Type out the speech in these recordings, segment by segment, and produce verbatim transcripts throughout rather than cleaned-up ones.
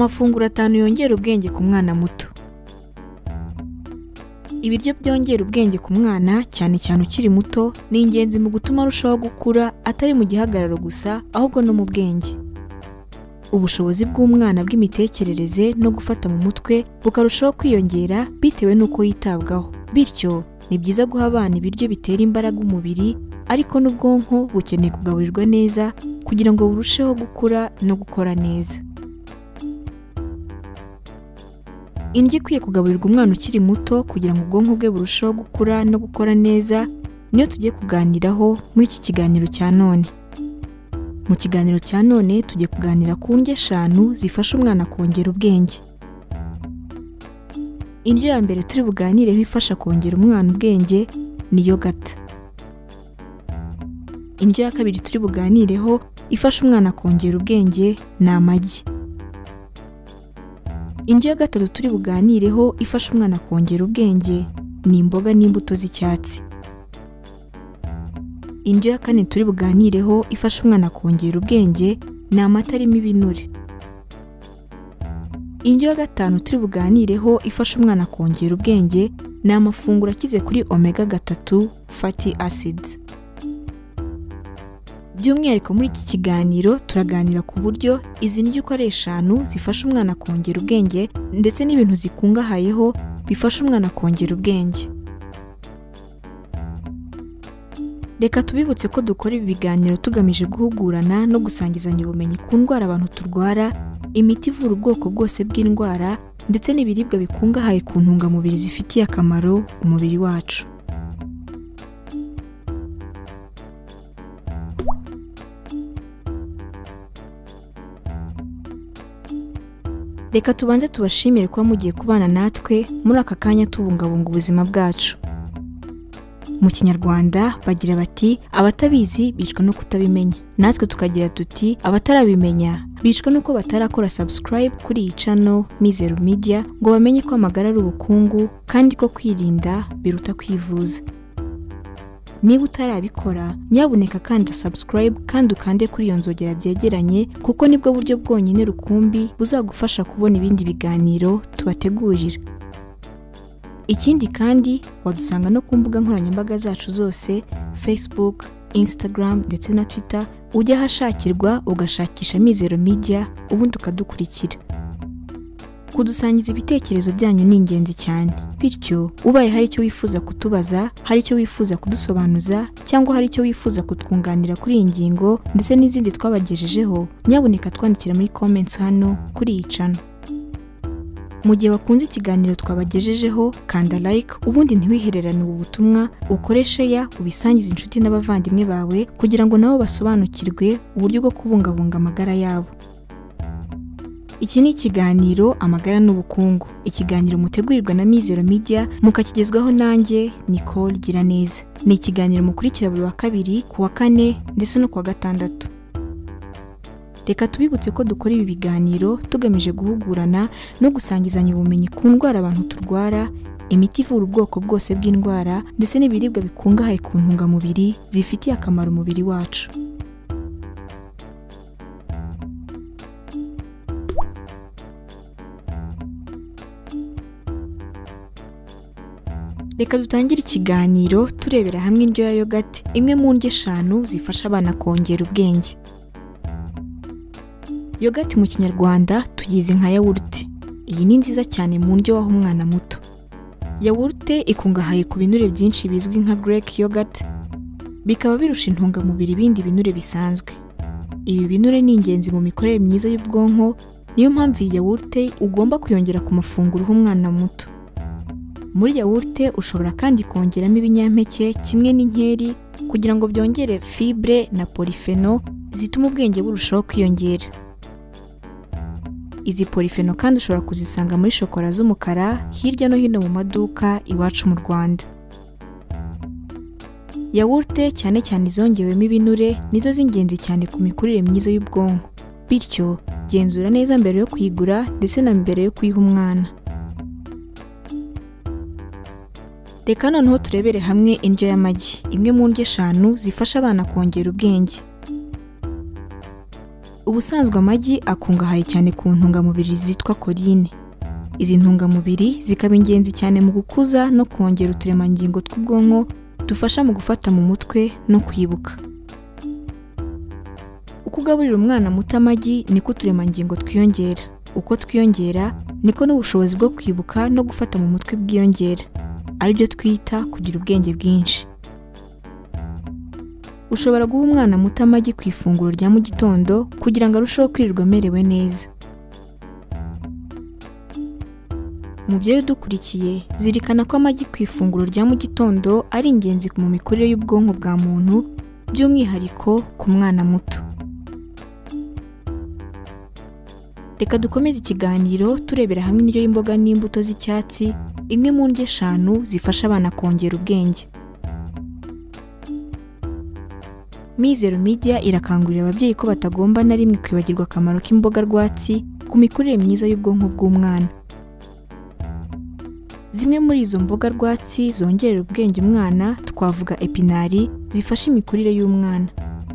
Amafunguro atanu yongera ubwenge ku mwana muto. Ibiryo byongera ubwenge ku mwana cyane cyane ukiri muto ni ingenzi mu gutuma arushaho gukura atari mu gihagararo gusa ahubwo no mu bwenge. Ubushobozi bw'umwana bw'imitekerereze no gufata mu mutwe bukarushaho kwiyongera bitewe n'uko yitabwaho. Bityo ni byiza guha abana ibiryo bitera imbaraga umubiri, ariko n'ubwonko bukeneye kugaburirwa neza kugira ngo burusheho gukura no gukora neza. Indyo ikwiye kugaburirwa umwana ukiri muto kugira ngo ubwonko bwe burusheho gukura no gukora neza niyo tugiye kuganiraho muri iki kiganiro cya none. Mu kiganiro cya none tugiye kuganira ku ndyo eshanu zifasha umwana kongera ubwenge. Indyo ya mbere turi buganireho ifasha kongera umwana ubwenge ni yogurt. Indyo ya kabiri turi buganireho ifasha umwana kongera ubwenge ni amagi. Indyo ya gatatu turi buganireho ifasha umwana kongera ubwenge ni imboga n'imbuto z'icyatsi. Indyo ya kane turi buganireho ifasha umwana kongera ubwenge ni amata arimo ibinure. Indyo ya gatanu turi buganireho ifasha umwana kongera ubwenge ni amafunguro akize kuri omega gatatu fatty acids. By'umwihariko muri iki kiganiro turaganira ku buryo izi ndyo uko ari eshanu zifasha umwana kongera ubwenge ndetse n'ibintu zikungahayeho bifasha umwana kongera ubwenge. Reka tubibutse ko dukora ibi biganiro tugamije guhugurana no gusangizanya ubumenyi ku ndwara abantu turwara, imiti ivura ubwoko bwose bw'indwara ndetse n'ibiribwa bikungahaye ku ntungamubiri zifitiye akamaro umubiri wacu. Reka tubanze tubashimire kuba mugiye kubana natwe muri aka kanya tubungabunga ubuzima bwacu. Mu Kinyarwanda bagira bati abatabizi bicwa no kutabimenya. Natwe tukagira tuti abatarabimenya bicwa nuko batarakora subscribe kuri iyi channel Mizero Media ngo bamenye ko amagara ari ubukungu kandi ko kwirinda biruta kwivuza. Niba utarabikora nyabuneka kandi subscribe kandi ukande kuri iyo nzogera byegeranye, kuko nibwo buryo bwonyine rukumbi buzagufasha kubona ibindi biganiro tubategurira. Ikindi kandi wadusanga no ku mbuga nkoranyambaga zacu zose, Facebook, Instagram ndetse na Twitter, ujya hashakirwa ugashakisha Mizero Media ubundi ukadukurikira. Kudusangiza ibitekerezo byanyu ni ingenzi cyane. Bityo ubaye hari icyo wifuza kutubaza, hari icyo wifuza kudusobanuza cyangwa hari icyo wifuza kutwunganira kuri iyi ngingo ndetse n'izindi twabagejejeho, nyabuneka twandikira muri comments hano kuri iyi channel. Mu gihe wakunze ikiganiro twabagejejeho, kanda like ubundi ntiwihererane ubu butumwa, ukoreshe ya ubisangiza inshuti n'abavandimwe bawe kugira ngo nabo basobanukirwe uburyo bwo kubungabunga amagara yabo. Iki ni ikiganiro amagara n'ubukungu. Ikiganiro mutegurirwa na Mizero Media mukakigezwaho nanjye Nicole Giraneza. Ni ikiganiro mukurikira buri wa kabiri, ku wa kane ndetse no ku wa gatandatu. Reka tubibutse ko dukora ibi biganiro tugamije guhugurana no gusangizanya ubumenyi ku ndwara abantu turwara, imiti ivura ubwoko bwose bw'indwara ndetse n'ibiribwa bikungahaye ku ntungamubiri zifitiye akamaro umubiri wacu. Reka dutangire ikiganiro turebera hamwe indyo ya yogurt, imwe mu ndyo eshanu zifasha abana kongera ubwenge. Yogurt mu Kinyarwanda tuyizi nka yawurute. Iyi ni nziza cyane mu ndyo waha umwana muto. Yawurute ikungahaye ku binure byinshi bizwi nka Greek yogurt, bikaba birusha intungamubiri ibindi binure bisanzwe. Ibi binure ni ingenzi mu mikorere myiza y'ubwonko, niyo mpamvu iyi yawurute ugomba kuyongera ku mafunguro uha umwana muto. Muri yawurute ushobora kandi kongeramo ibinyampeke kimwe n'inkeri kugira ngo byongere fibre na polyphenol zituma ubwenge burushaho kwiyongera. Izi polyphenol kandi ushobora kuzisanga muri shokora z'umukara hirya no hino mu maduka iwacu mu Rwanda. Yawurute cyane cyane izongewemo ibinure nizo z'ingenzi cyane ku mikurire myiza y'ubwonko. Bityo genzura neza mbere yo kuyigura ndetse na mbere yo kuyiha umwana. Reka noneho turebere hamwe indyo y'amagi, imwe mu ndyo eshanu zifasha abana kongera ubwenge. Ubusanzwe amagi akungahaye cyane ku ntungamubiri zitwa choline. Izi ntungamubiri zikaba ingenzi cyane mu gukuza no kongera uturemangingo tw'ubwonko dufasha mu gufata mu mutwe no kwibuka. Uko ugaburira umwana muto amagi niko uturemangingo twiyongera. Uko twiyongera niko n'ubushobozi bwo kwibuka no gufata mu mutwe bwiyongera, aribyo twita kugira ubwenge bwinshi. Ushobora guha umwana muto amagi ku ifunguro rya mu gitondo kugira ngo arusheho kwirirwa amerewe neza. Mubyeyi udukurikiye, zirikana ko amagi ku ifunguro rya mu gitondo ari ingenzi mu mikurire y'ubwonko bwa muntu, by'umwihariko ku mwana muto. Reka dukomeze ikiganiro turebera hamwe indyo y'imboga n'imbuto z'icyatsi, imwe mu ndyo eshanu zifasha abana kongera ubwenge. Mizero Media irakangurira ababyeyi ko batagomba na rimwe kwibagirwa akamaro k'imboga rwatsi ku mikurire myiza y'ubwonko bw'umwana. Zimwe muri izo mboga rwatsi zongerera ubwenge umwana twavuga epinari zifasha imikurire y'umwana.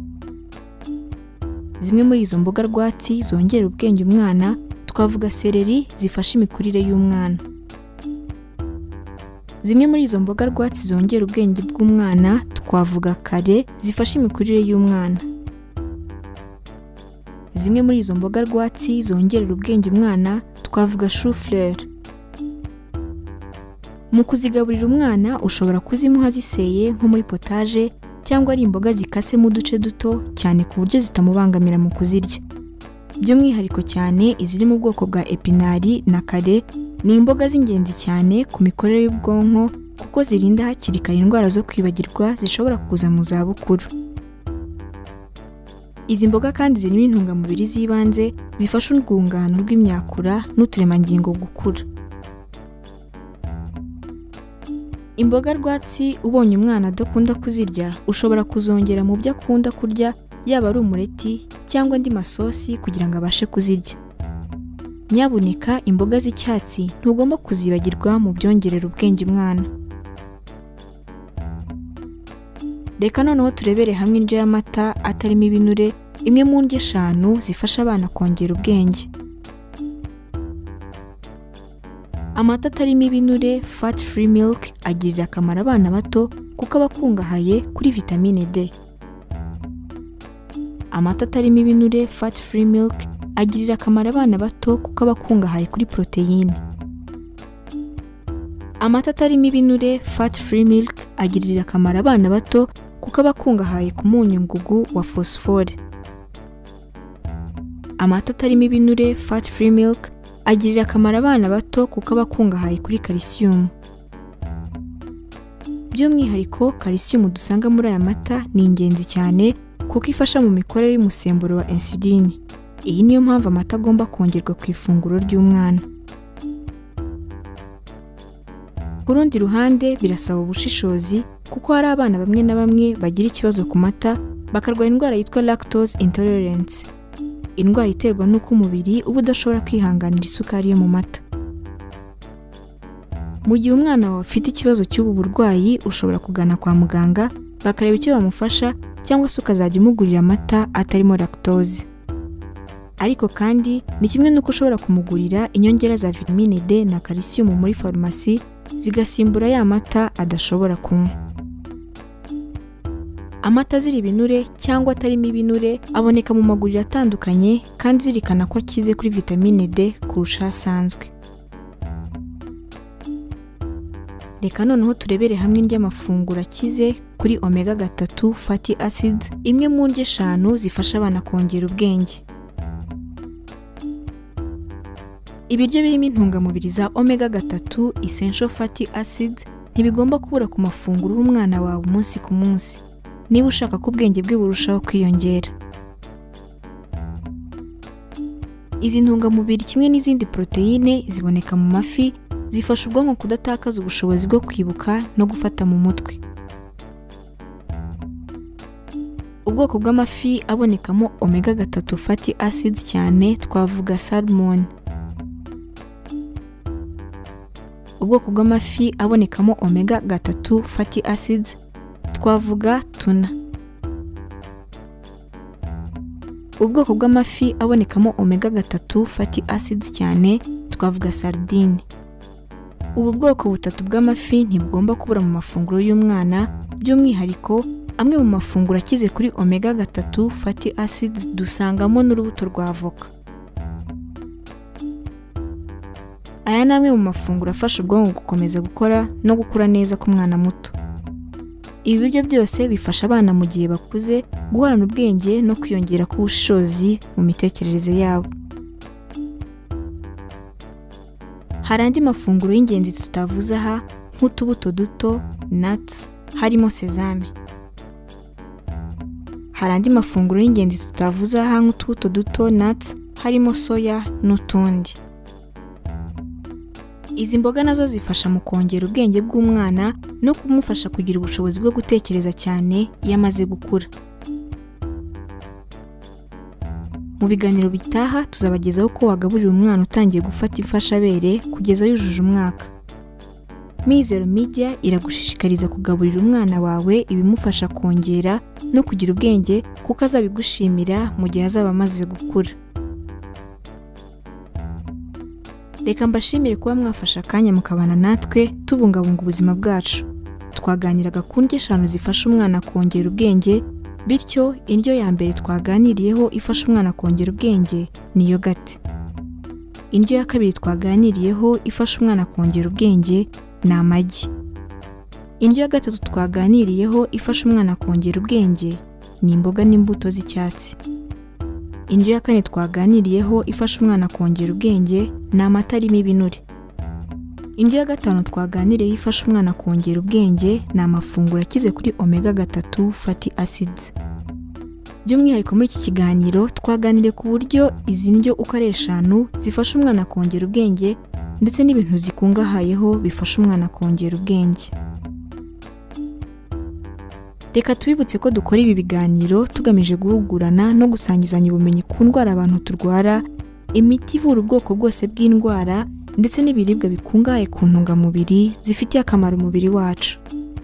Zimwe muri izo mboga rwatsi zongerera ubwenge umwana twavuga seleri zifasha imikurire y'umwana. Zimwe muri izo mboga rwatsi zongera ubwenge bw'umwana twavuga kare zifasha imikurire y'umwana. Zimwe muri izo mboga rwatsi zongerera ubwenge umwana twavuga chou-fleur. Mu kuzigaburira umwana ushobora kuzimuha ziseye nko muri potage cyangwa ari imboga zikase mu duce duto cyane ku buryo zitamubangamira mu kuzirya. By'umwihariko cyane iziri mu bwoko bwa epinari na kare ni imboga z'ingenzi cyane ku mikorere y'ubwonko kuko zirinda hakiri kare indwara zo kwibagirwa zishobora kuza mu zabukuru. Izi mboga kandi zirimo intungamubiri z'ibanze zifasha urwungano rw'imyakura n'uturemangingo gukura. Imboga rwatsi ubonye umwana adakunda kuzirya ushobora kuzongera mu byo akunda kurya, yaba ari umureti cyangwa andi masosi kugira ngo abashe kuzirya. Nyabuneka imboga z'icyatsi ntugomba kuzibagirwa mu byongerera ubwenge umwana. Reka noneho turebere hamwe indyo y'amata atarimo ibinure, imwe mu ndyo eshanu zifasha abana kongera ubwenge. Amata atarimo ibinure fat free milk agirira akamaro abana bato kuko aba akungahaye kuri vitamine D. Amata atarimo ibinure fat free milk agirira akamaro abana bato kuko aba akungahaye kuri proteine. Amata atarimo ibinure fat free milk agirira akamaro abana bato kuko aba akungahaye ku munyu ngugu wa phosphore. Amata atarimo ibinure fat free milk agirira akamaro abana bato kuko aba akungahaye kuri calcium. By'umwihariko calcium dusanga muri aya mata ni ingenzi cyane kuko ifasha mu mikorere y'umusemburo wa insuline. Iyi niyo mpamvu amata agomba kongerwa ku ifunguro ry'umwana. Ku rundi ruhande birasaba ubushishozi kuko hari abana bamwe na bamwe bagira ikibazo ku mata bakarwara indwara yitwa lactose intolerance. Indwara iterwa n'uko umubiri uba udashobora kwihanganira isukari yo mu mata. Mu gihe umwana wawe afite ikibazo cy'ubu burwayi ushobora kugana kwa muganga bakareba icyo bamufasha cyangwa se ukazajya umugurira amata atarimo lactose. Ariko kandi ni kimwe n'uko ushobora kumugurira inyongera za vitamine D na calcium muri farumasi zigasimbura ya mata adashobora kunywa. Amata azira ibinure cyangwa atarimo ibinure aboneka mu maguriro atandukanye kandi zirikana ko akize kuri vitamine D kurusha asanzwe. Reka noneho turebere hamwe indyo y'amafunguro akize kuri omega gatatu fatty acids, imwe mu ndyo eshanu zifasha abana kongera ubwenge. Ibiryo birimo intungamubiri za omega gatatu essential fatty acids ntibigomba kubura ku mafunguro y'umwana wawe umunsi ku munsi niba ushaka ko ubwenge bwe burushaho kwiyongera. Izi ntungamubiri kimwe n'izindi proteine ziboneka mu mafi zifasha ubwonko kudatakaza ubushobozi bwo kwibuka no gufata mu mutwe. Ubwoko bw'amafi abonekamo omega gatatu fatty acids cyane twavuga salmon. Ubwoko bw'amafi abonekamo omega gatatu fatty acids twavuga tuna. ubwoko bw'amafi abonekamo omega gatatu fatty acids cyane twavuga sardine. Ubu bwoko butatu bw'amafi ntibugomba kubura mu mafunguro y'umwana, by'umwihariko amwe mu mafunguro akize kuri omega gatatu fatty acids dusangamo n'urubuto rwa avoka. Aya ni amwe mu mafunguro afasha ubwonko gukomeza gukora no gukura neza ku mwana muto. Ibi biryo byose bifasha abana mu gihe bakuze guhorana ubwenge no kwiyongera k'ubushobozi mu mitekerereze yabo. Hari andi mafunguro y'ingenzi tutavuze aha nk'utubuto duto, nuts, harimo sesame. Hari andi mafunguro y'ingenzi tutavuze aha nk'utubuto duto, nuts, harimo soya n'utundi. Izi mboga nazo zifasha mu kongera ubwenge bw'umwana no kumufasha kugira ubushobozi bwo gutekereza cyane iyo amaze gukura. Mu biganiro bitaha tuzabagezaho ko wagaburira umwana utangiye gufata imfashabere kugeza yujuje umwaka. Mizero Media iragushishikariza kugaburira umwana wawe ibimufasha kongera no kugira ubwenge kuko azabigushimira mu gihe azaba amaze gukura. Reka mbashimire kuba mwafasha akanya mukabana natwe tubungabunga ubuzima bwacu. Twaganiraga ku ndyo eshanu zifasha umwana kongera ubwenge, bityo indyo ya mbere twaganiriyeho ifasha umwana kongera ubwenge ni yogurt. Indyo ya kabiri twaganiriyeho ifasha umwana kongera ubwenge ni amagi. Indyo ya gatatu twaganiriyeho ifasha umwana kongera ubwenge ni imboga n'imbuto z'icyatsi. Indyo ya kane twaganiriyeho ifasha umwana kongera ubwenge ni amata arimo ibinure. Indyo ya gatanu twaganiriyeho ifasha umwana kongera ubwenge ni amafunguro akize kuri omega gatatu fatty acids. By'umwihariko muri iki kiganiro twaganiriye ku buryo izi ndyo uko ari eshanu zifasha umwana kongera ubwenge ndetse n'ibintu zikungahayeho bifasha umwana kongera ubwenge. Reka tubibutse ko dukora ibi biganiro tugamije guhugurana no gusangizanya ubumenyi ku ndwara abantu turwara, imiti ivura ubwoko bwose bw'indwara ndetse n'ibiribwa bikungahaye ku ntungamubiri zifitiye akamaro umubiri wacu.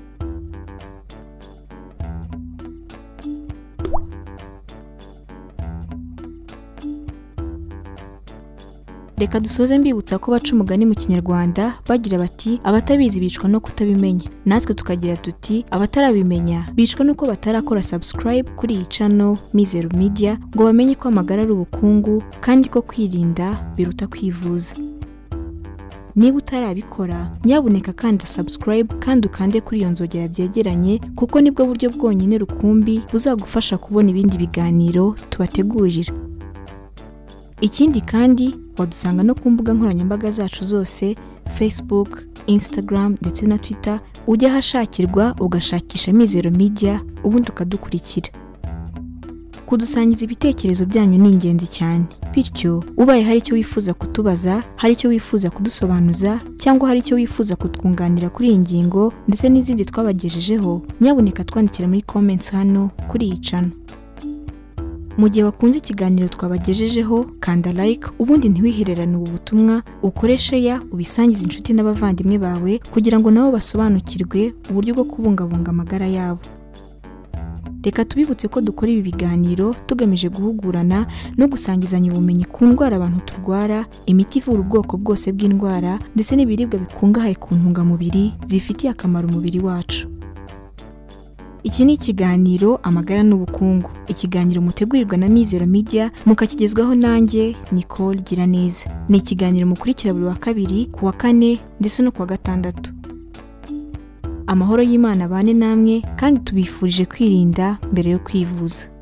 Reka dusoze mbibutsa ko baca umugani mu Kinyarwanda bagira bati abatabizi bicwa no kutabimenya. Natwe tukagira tuti abatarabimenya bicwa nuko batarakora subscribe kuri iyi channel Mizero Media ngo bamenye ko amagara ari ubukungu kandi ko kwirinda biruta kwivuza. Niba utarabikora nyabuneka kanda subscribe kandi ukande kuri iyo nzogera byegeranye kuko nibwo buryo bwonyine rukumbi buzagufasha kubona ibindi biganiro tubategurira. Ikindi kandi wadusanga no ku mbuga nkoranyambaga zacu zose Facebook, Instagram ndetse na Twitter, ujya hashakirwa ugashakisha Mizero Media ubundi ukadukurikira. Kudusangiza ibitekerezo byanyu ni ingenzi cyane. Bityo ubaye hari icyo wifuza kutubaza, hari icyo wifuza kudusobanuza cyangwa hari icyo wifuza kutwunganira kuri iyi ngingo ndetse n'izindi twabagejejeho, nyabuneka twandikira muri comments hano kuri iyi channel. Mu gihe wakunze ikiganiro twabagejejeho kanda like ubundi ntiwihererane ubu butumwa, ukoreshe ya ubisangiza inshuti n'abavandimwe bawe kugira ngo nabo basobanukirwe uburyo bwo kubungabunga amagara yabo. Reka tubibutse ko dukora ibi biganiro tugamije guhugurana no gusangizanya ubumenyi ku ndwara abantu turwara, imiti ivura ubwoko bwose bw'indwara ndetse n'ibiribwa bikungahaye ku ntungamubiri zifitiye akamaro umubiri wacu. Iki ni ikiganiro amagara n'ubukungu. Ikiganiro mutegurirwa na Mizero Media mukakigezwaho nanjye Nicole Giraneza. Ni ikiganiro mukurikira buri wa kabiri, ku wa kane ndetse no ku wa gatandatu. Amahoro y'Imana bane namwe kandi tubifurije kwirinda mbere yo kwivuza.